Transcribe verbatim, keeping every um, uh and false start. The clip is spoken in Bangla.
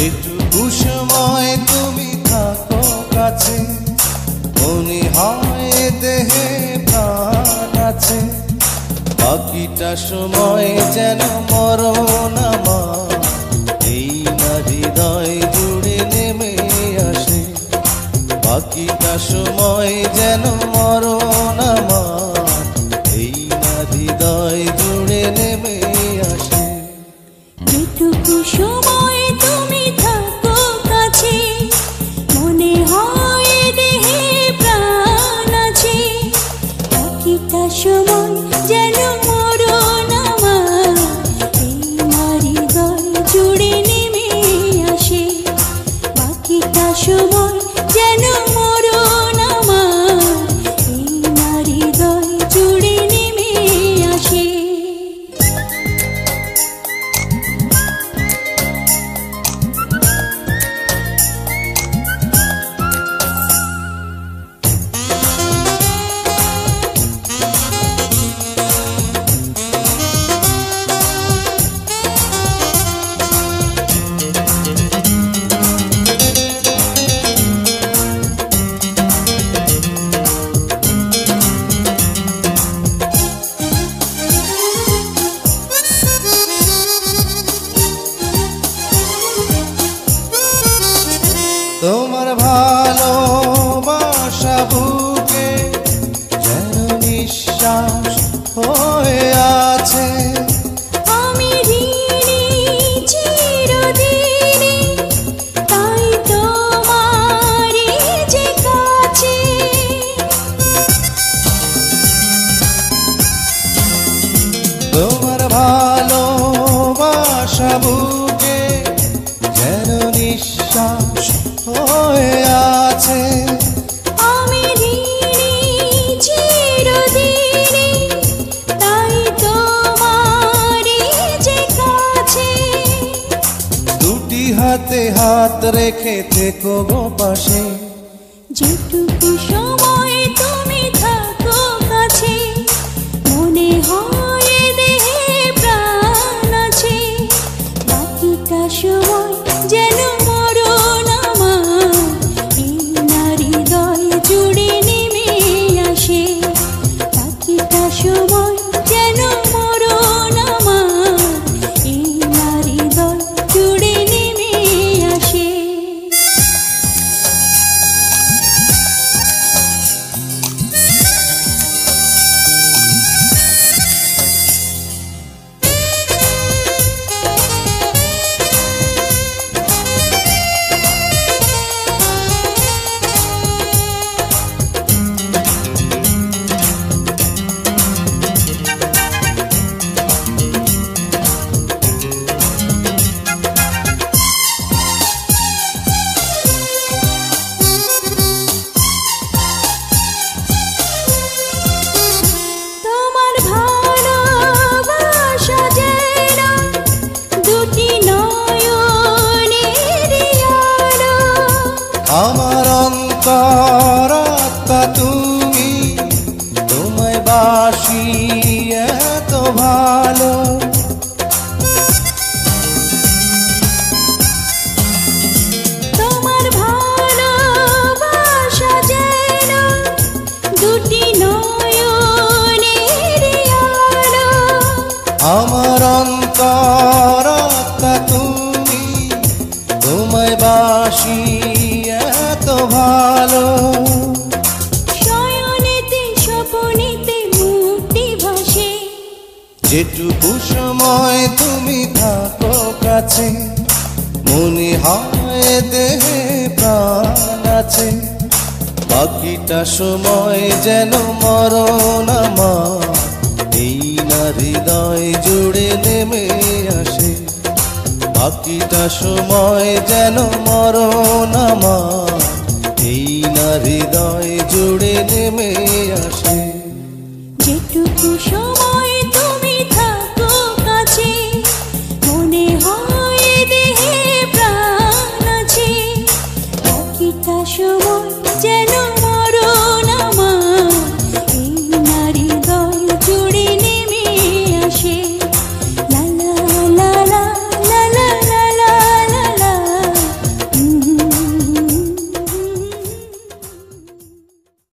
যেটুকু সময় তুমি থাকো কাছে মনে হয় দেহে প্রাণ আছে, বাকিটা সময় যেন মরণ আমার এই না হৃদয় জুড়ে নেমে আসে। বাকিটা সময় যেন মরণ আমার এই না হৃদয় জুড়ে নেমে আসে। যেটুকু সময় তুমি থাকো কাছে মনে হয় দেহে প্রাণ আছে, বাকিটা সময় যেন মরণ আমার এই না হৃদয় জুড়ে নেমে আসে। বাকিটা সময় যেন মরণ আমার এই না হৃদয় জুড়ে নেমে আসে। তোমার ভালোবাসা বুকে যেন নিঃশ্বাস হয়ে আছে, আমি ঋণী চিরদিনই তাই তোমারই যে কাছে। তোমার ভালোবাসা বুকে যেন নিঃশ্বাস হয়ে আছে, আমি ঋণী চিরদিনই তাই তোমারই যে কাছে। দুটি হাতে হাত রেখে থেকো গো পাশে, যেটুকু সময় তুমি থাকো কাছে মনে হয় দেহে প্রাণ আছে, বাকিটা সময় যেন মরণ আমার এই না হৃদয় জুড়ে নেমে আসে। বাকিটা সময় যেন মরণ আমার এই না হৃদয় জুড়ে নেমে আসে। তোমার ভালোবাসা যেন দুটি নয়নের আলো, আমার অন্তরাত্মা তুমি, তোমায় বাসি এত ভালো। তোমার ভালোবাসা যেন দুটি নয়নের আলো, আমার অন্তরাত্মা তুমি, তোমায় বাসি এত ভালো। শয়নেতে স্বপনেতে মুক্তি ভাসে, যেটুকু সময় তুমি থাকো কাছে মনে হয় দেহে প্রাণ আছে, বাকিটা সময় যেন মরণ আমার এই না হৃদয় জুড়ে নেমে আসে। বাকিটা সময় যেন মরণ আমার এই না হৃদয় জুড়ে নেমে আসে। যেটুকু